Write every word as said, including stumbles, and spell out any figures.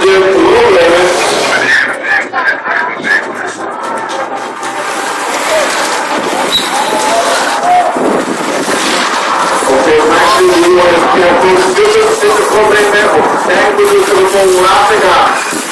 Jim Lewis. Okay, Maxi, you want to get a good, good, good, good, good, good, good, good, good, good, good, good, good,